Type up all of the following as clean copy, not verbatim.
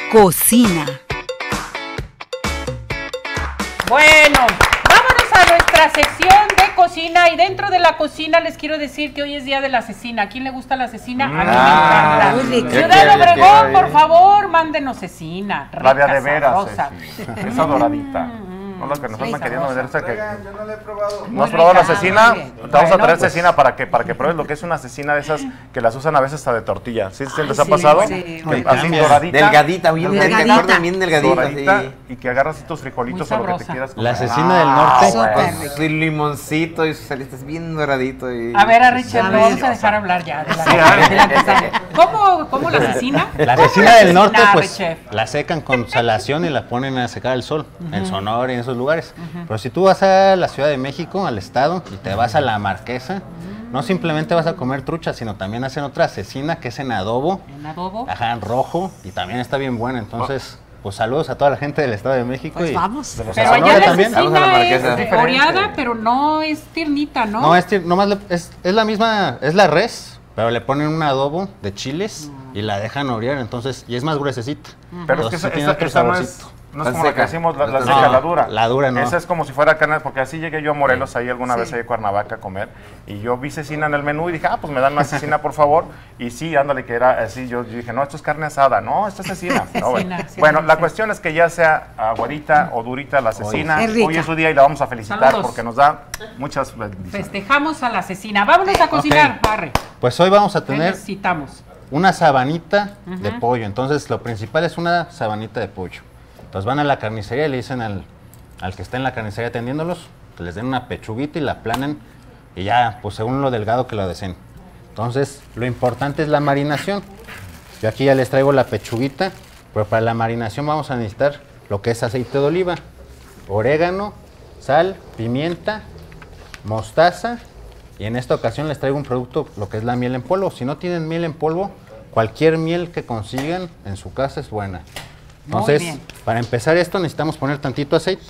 Cocina. Bueno, vámonos a nuestra sección de cocina, y dentro de la cocina les quiero decir que hoy es día de la cecina. ¿A quién le gusta la cecina? A mí me encanta. Ciudad Obregón, por favor, mándenos cecina. La de rica, veras, sabrosa. esa doradita. No la que nos están queriendo vender, esa que... Yo no la he probado. ¿No has probado la cecina? muy bien. Te vamos a traer Pues, cecina para que pruebes lo que es una cecina de esas que las usan a veces hasta de tortilla. ¿Sí les ha sí, pasado? sí, Que sí. así doradita. Delgadita, bien Delgadita. bien delgadita. Doradita, Sí. y que agarras tus frijolitos Muy o lo que te sabrosa. quieras comer. La cecina del norte. Súper Con rico. su limoncito y sus alitas bien doradito. Y... A ver, a Richard, Sí, lo vamos a sí. dejar hablar ya. De la, Sí, de la cecina. ¿Cómo la cecina? La ¿Cómo cecina del norte, cecina, pues Richard? la secan con salación y la ponen a secar al sol, en Sonora y en esos lugares. Pero si tú vas a la Ciudad de México, al estado, y te vas a la Marquesa, no simplemente vas a comer trucha, sino también hacen otra cecina que es en adobo, ¿Un adobo? ajá, en rojo, y también está bien buena. Entonces, pues saludos a toda la gente del Estado de México. Pues y vamos. De los Pero Sonora allá la también. Vamos a la cecina Marquesa. es oreada, pero no es tiernita, ¿no? No, nomás es la misma, es la res, pero le ponen un adobo de chiles y la dejan orear, entonces, y es más gruesecita. Pero es que Entonces, sí tiene esa otro no saborcito. es como Tan la que seca. decimos, la No, seca, la dura. la dura no. Esa es como si fuera carne, porque así llegué yo a Morelos, ahí alguna Sí. vez ahí a Cuernavaca a comer, y yo vi cecina en el menú y dije, pues me dan más cecina, por favor. Y sí, ándale, que era así, yo dije, no, esto es carne asada, no, esto es cecina. No, bueno, Cecina, sí, bueno, la sí. cuestión es que ya sea aguadita o durita la cecina, Es rica. hoy es su día y la vamos a felicitar Saludos. porque nos da muchas bendiciones. Festejamos a la cecina. Vámonos a cocinar, Barre. Pues hoy vamos a ¿Qué tener necesitamos? una sabanita de pollo. Entonces, lo principal es una sabanita de pollo. Entonces, van a la carnicería y le dicen al que está en la carnicería atendiéndolos que les den una pechuguita y la aplanen y ya, pues según lo delgado que lo deseen. Entonces, lo importante es la marinación. Yo aquí ya les traigo la pechuguita, pero para la marinación vamos a necesitar lo que es aceite de oliva, orégano, sal, pimienta, mostaza, y en esta ocasión les traigo un producto, lo que es la miel en polvo. Si no tienen miel en polvo, cualquier miel que consigan en su casa es buena. Entonces, bien. para empezar esto necesitamos poner tantito aceite.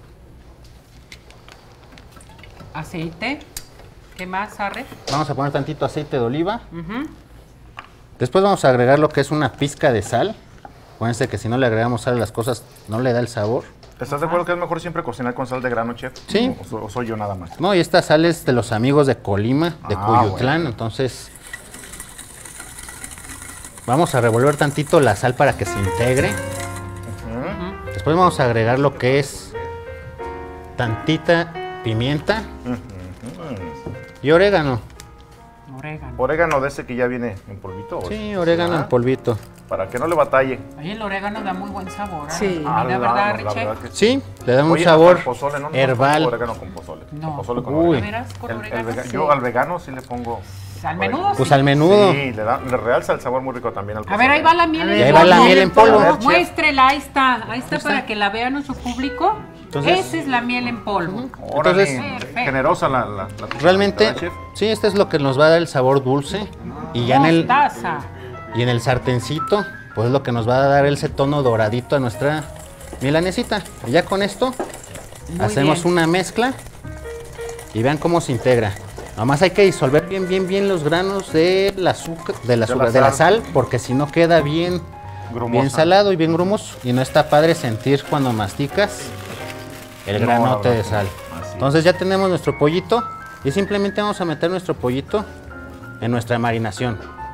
Aceite. ¿Qué más, Arre? Vamos a poner tantito aceite de oliva. Después vamos a agregar lo que es una pizca de sal. Acuérdense que si no le agregamos sal a las cosas, no le da el sabor. ¿Estás de acuerdo que es mejor siempre cocinar con sal de grano, chef? Sí. ¿O soy yo nada más? No, y esta sal es de los amigos de Colima, de Cuyutlán, entonces vamos a revolver tantito la sal para que se integre. Después vamos a agregar lo que es tantita pimienta y orégano. Orégano. Orégano de ese que ya viene en polvito. ¿o Sí, es? orégano en polvito. Para que no le batalle. Oye, el orégano da muy buen sabor. ¿eh? Sí. A mí, la verdad, la Richard. que Sí, le da un Oye, sabor hasta el pozole, ¿no? herbal. No orégano con pozole. No. Pozole con Uy. ¿De orégano. veras con orégano? vega- Sí. Yo al vegano sí le pongo... Al menudo, Pues sí. al menudo. Sí, le realza el sabor muy rico también al A pozole. ver, ahí va la miel A ver, en ahí polvo. va la miel en polvo. A ver, chef. Muéstrela, ahí está para que la vean nuestro público. Entonces- Esa es la miel en polvo. Órale, Entonces- generosa la Realmente, ¿verdad, chef? sí, este es lo que nos va a dar el sabor dulce. Y ya Mostaza. y en el sartencito, pues es lo que nos va a dar ese tono doradito a nuestra milanesita. Y ya con esto Muy hacemos bien. una mezcla y vean cómo se integra. Nomás hay que disolver bien los granos del azúcar, de la sal, porque si no queda bien Grumosa. salado y bien grumoso. Y no está padre sentir cuando masticas el No, granote la de verdad, sal. así Entonces ya tenemos nuestro pollito y simplemente vamos a meter nuestro pollito en nuestra marinación.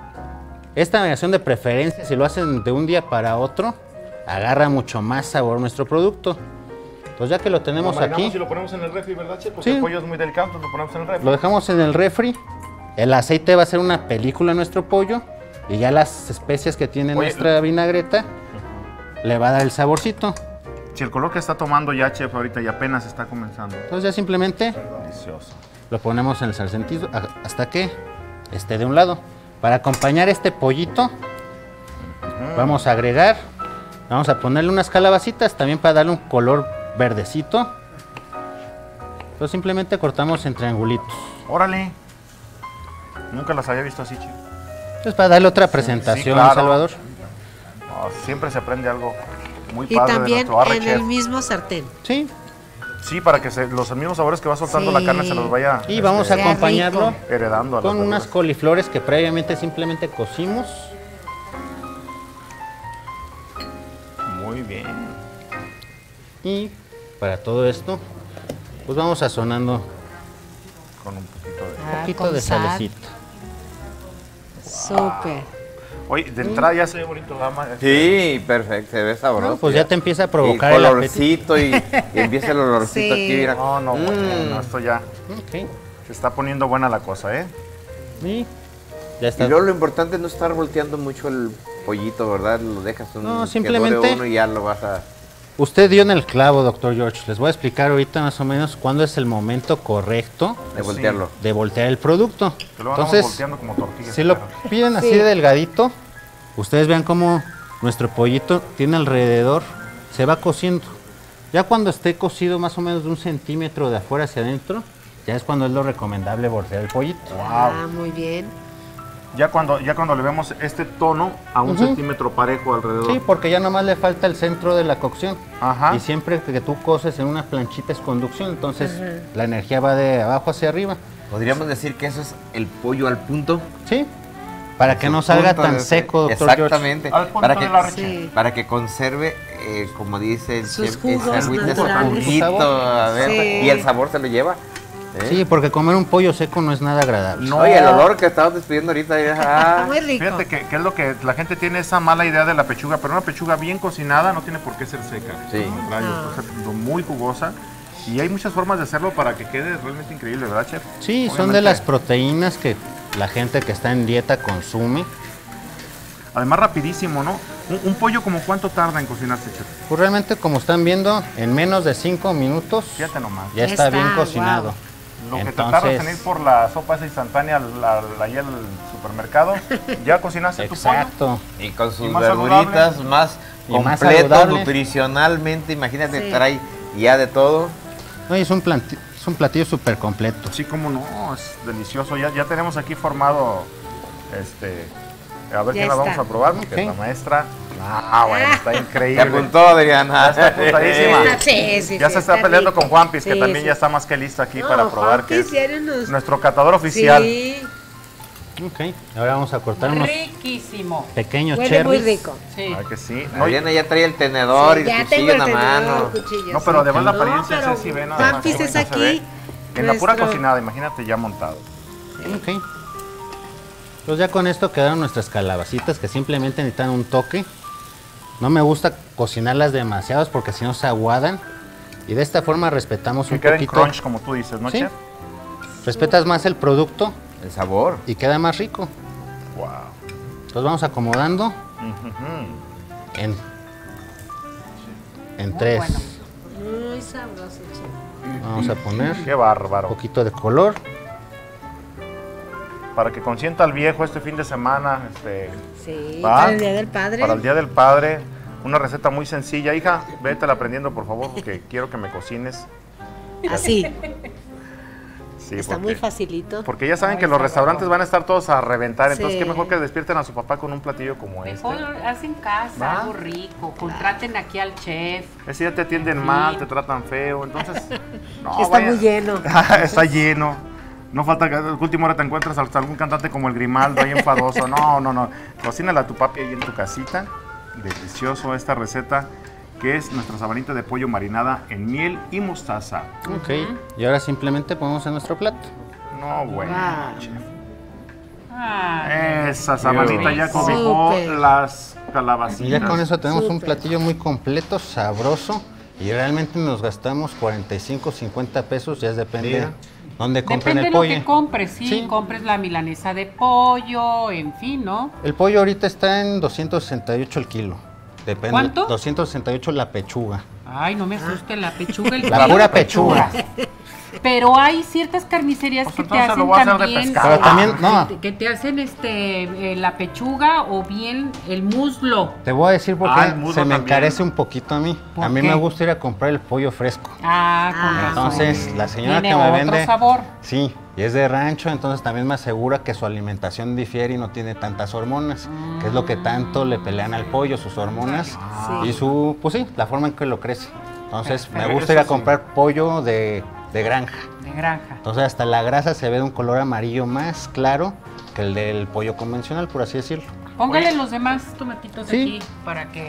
Esta marinación de preferencia, si lo hacen de un día para otro, agarra mucho más sabor nuestro producto. Entonces ya que lo tenemos Lo marinamos aquí, y lo ponemos en el refri, ¿verdad, chef? Porque Sí. el pollo es muy delicado, entonces lo ponemos en el refri. lo dejamos en el refri. El aceite va a ser una película en nuestro pollo y ya las especias que tiene Oye, nuestra vinagreta le va a dar el saborcito. Si el color que está tomando ya, chef, ahorita y apenas está comenzando. Entonces ya simplemente Delicioso. lo ponemos en el sartencito hasta que esté de un lado. Para acompañar este pollito, vamos a agregar, vamos a ponerle unas calabacitas también para darle un color verdecito. Entonces simplemente cortamos en triangulitos. Órale. Nunca las había visto así, chef. Entonces para darle otra presentación, claro. Salvador. No, siempre se aprende algo muy Y padre de también nuestro Arre en chef. el mismo sartén. Sí, Sí, para que los mismos sabores que va soltando la Sí. carne se los vaya y vamos a Qué acompañarlo rico. heredando a las con unas verduras. coliflores que previamente simplemente cocimos. bien. Y para todo esto, pues vamos sazonando Con un poquito de... un poquito con de sal. salecita. Súper. Oye, de entrada ya se ve bonito, dama. Sí, perfecto, se ve sabroso. No, pues ya te empieza a Y provocar el apetito. colorcito y empieza el olorcito Sí. aquí, mira. No, bueno, esto ya Ok. se está poniendo buena la cosa, ¿eh? Y ya Y está. luego lo importante es no estar volteando mucho el pollito, ¿verdad? Lo dejas un No, que simplemente- dore uno y ya lo vas a... Usted dio en el clavo, doctor George. Les voy a explicar ahorita más o menos cuándo es el momento correcto de voltearlo. de voltear el producto. Que lo vamos Entonces, volteando como tortillas. si lo pero- piden así Sí. de delgadito, ustedes vean cómo nuestro pollito tiene alrededor, se va cociendo. Ya cuando esté cocido más o menos de 1 centímetro de afuera hacia adentro, ya es cuando es lo recomendable voltear el pollito. Ah, muy bien. Ya cuando le vemos este tono a 1 Ujú. centímetro parejo alrededor. Sí, porque ya nomás le falta el centro de la cocción. Ajá. Y siempre que tú coces en una planchita es conducción, entonces la energía va de abajo hacia arriba. Podríamos decir que eso es el pollo al punto. Sí, para que no salga Punto tan de- seco, doctor Exactamente. Al punto Para de que, la leche. Sí. para que conserve, como dice el Sus chef, jugos ese agüita, ese naturales. juguito, a ver, Sí. y el sabor se lo lleva. ¿eh? Sí, porque comer un pollo seco no es nada agradable. No. Oye, el olor que estamos despidiendo ahorita, ya, Muy rico. Fíjate que es lo que la gente tiene esa mala idea de la pechuga, pero una pechuga bien cocinada no tiene por qué ser seca. Sí. Al contrario, No. puede ser muy jugosa. Y hay muchas formas de hacerlo para que quede realmente increíble, ¿verdad, chef? Sí, son de Obviamente. las proteínas que la gente que está en dieta consume. Además, rapidísimo, ¿no? Un pollo, ¿como cuánto tarda en cocinarse, chef? Pues realmente, como están viendo, en menos de 5 minutos Fíjate nomás. ya está bien está, cocinado. Lo que te tardas en ir por la sopa esa instantánea allá al supermercado, ya cocinaste tu pollo. Exacto. y con sus Y más verduritas más Y más completo saludable. nutricionalmente, imagínate, Sí. trae ya de todo. No, y es un platillo súper completo. Sí, cómo no, es delicioso. Ya tenemos aquí formado, a ver Ya quién la vamos está. a probar, porque Ok. la maestra, bueno, está Te increíble. apuntó, Adriana. Ya está apuntadísima. Sí, sí, Ya sí, se está peleando rico. con Juanpis, que Sí, también sí. ya está más que listo aquí No, para probar, que Juanpis es tiene unos- nuestro catador oficial. Sí, Ok, ahora vamos a cortar unos Riquísimo. pequeños huele cherries. muy rico. Sí. ¿Verdad que sí? No, Adriana ya trae el tenedor Sí, y ya el tengo cuchillo el en la mano. tenedor, cuchillo, no, sí. pero además la No, apariencia pero es así, ve nada más. Juanpis qué es bonito se ve. aquí. En la pura nuestro- cocinada, imagínate ya montado. Ok. Pues ya con esto quedaron nuestras calabacitas que simplemente necesitan un toque. No me gusta cocinarlas demasiadas porque si no se aguadan. Y de esta forma respetamos Que un queden poquito. crunch, como tú dices, ¿no, Sí. chef? Respetas más el producto El sabor. y queda más rico. Wow. Entonces vamos acomodando en Muy tres. bueno. Muy sabroso, chico. Vamos a poner Qué un bárbaro. poquito de color. Para que consienta al viejo este fin de semana, Sí, ¿va? para el Día del Padre. Para el Día del Padre, una receta muy sencilla. Hija, vétela aprendiendo, por favor, porque quiero que me cocines. Así, Sí, está muy facilito. Porque ya saben Muy que los sabroso. restaurantes van a estar todos a reventar, entonces Sí. qué mejor que despierten a su papá con un platillo como este. Mejor hacen casa, ¿Va? algo rico, contraten aquí al chef. Ese día te atienden Sí. mal, te tratan feo, entonces... no, Está vaya. muy lleno. Está lleno. No falta que a última hora te encuentres hasta algún cantante como el Grimaldo ahí enfadoso. No. Cocínala a tu papi ahí en tu casita. Delicioso esta receta, que es nuestra sabanita de pollo marinada en miel y mostaza. Ok. Y ahora simplemente ponemos en nuestro plato. No, bueno. Wow. chef. Ah, Esa sabanita ya rico. cobijó Súper. las calabacitas. Y ya con eso tenemos un Súper. platillo muy completo, sabroso. Y realmente nos gastamos 45, 50 pesos, ya depende Mira. dónde compren depende de el lo pollo. que compres, sí, Sí. compres la milanesa de pollo, en fin, ¿no? El pollo ahorita está en 268 el kilo. Depende. ¿Cuánto? 268 la pechuga. Ay, no me asuste la pechuga, el La kilo. pura pechuga. Pero hay ciertas carnicerías Pues que te entonces hacen lo voy a hacer de también, pescado. Pero también, no, que te hacen la pechuga o bien el muslo. te voy a decir por Ah, qué el muslo se me también. encarece un poquito a mí. ¿Por A mí qué? me gusta ir a comprar el pollo fresco. Ah, con razón. Entonces, la señora Tiene que me otro vende, sabor. sí, y es de rancho, entonces también me asegura que su alimentación difiere y no tiene tantas hormonas, que es lo que tanto le pelean al pollo, sus hormonas Sí. y su, pues sí, la forma en que lo crece. Entonces, me Perfecto. gusta ir a Eso sí. comprar pollo de granja. De granja. Entonces, hasta la grasa se ve de un color amarillo más claro que el del pollo convencional, por así decirlo. Póngale los demás tomatitos Sí. aquí para que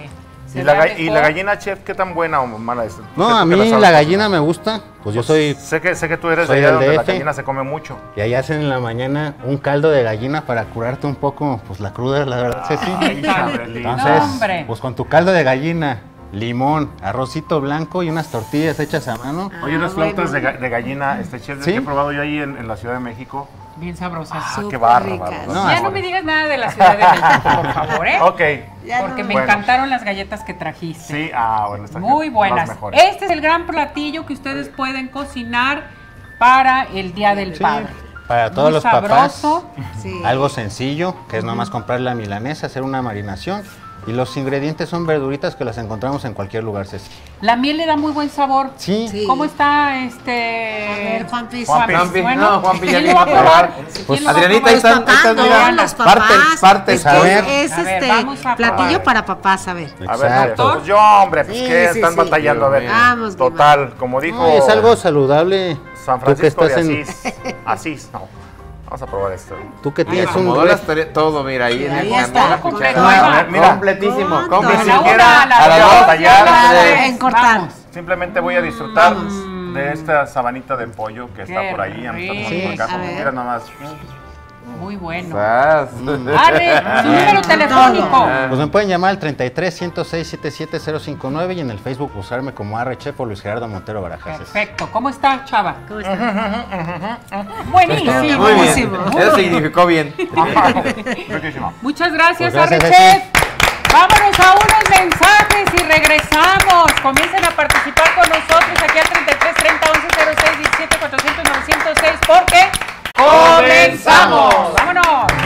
Se ¿Y la, vea y mejor. la gallina, chef, qué tan buena o mala es? No, ¿Qué- a qué mí la sabes la cocinar? gallina me gusta, pues yo soy... Sé que tú eres de soy allá del donde la DF. gallina se come mucho. Y ahí hacen en la mañana un caldo de gallina para curarte un poco, pues la cruda, la verdad, Ceci. Ay, Chabelita. Entonces, No, hombre. pues con tu caldo de gallina, limón, arrocito blanco y unas tortillas hechas a mano. Oye, unas bueno. flautas de gallina, chef, ¿Sí? que he probado yo ahí en la Ciudad de México. Bien sabrosas. Ah, Súper qué bárbaro. ricas. No, Ya no me digas nada de la Ciudad de México, por favor, ¿eh? Ok. Ya Porque no. me Bueno. encantaron las galletas que trajiste. Sí, bueno, está Muy las buenas. mejores. Este es el gran platillo que ustedes pueden cocinar para el Día del Sí, Padre. para todos Muy los sabroso. papás, Sí. algo sencillo, que es nomás comprar la milanesa, hacer una marinación. Y los ingredientes son verduritas que las encontramos en cualquier lugar, Ceci. La miel le da muy buen sabor. Sí, Sí. ¿Cómo está A ver, Juanpi. Juanpi. No, Juanpi ya ¿quién ni lo va a va a probar. probar? Pues, ¿Quién lo va a Adrianita, ahí probar? están, ahí están, no, mira. los papás. Partes. Es A ver. que es A ver, vamos a platillo probar. para papás, a ver. A ver, exacto. pues yo, hombre, pues Sí, que sí, están sí. batallando, a ver. Vamos, mi Total, como dijo No, es algo saludable. San Tú que Francisco de estás en, Asís. Asís, no. Vamos a probar esto. tú que tienes un Acomodó las tareas, todo, mira, ahí en Ahí el está. canal, Completo, cuchara. ahí va. Mira. Completísimo, Con completísimo. A la siquiera una, a a la la dos, batalla, y a la de- tres. en cortar. Vamos. Simplemente voy a disfrutar de esta sabanita de pollo que está Qué por ahí. Ya me está rico. tomando acá. A ver. Mira nomás. Muy bueno. Sas. Arre, su número telefónico. Pues me pueden llamar al 33 106 77059 y en el Facebook buscarme como Chef o Luis Gerardo Montero Barajas. Perfecto. ¿Cómo está, Chava? ¿Cómo está? Buenísimo. Muy bien, Buenísimo. eso significó bien. Riquísimo. Muchas gracias, Pues gracias, Chef. Vámonos a unos mensajes y regresamos. Comiencen a participar con nosotros aquí al 33 30 11 06 17 400 906 porque comenzamos. Vámonos.